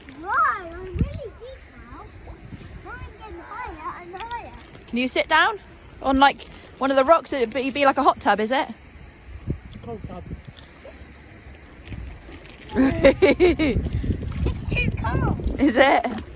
Right, I'm really deep now. Now I'm getting higher and higher. Can you sit down on like one of the rocks? It'd be like a hot tub, is it? Cold tub. It's too cold. Is it?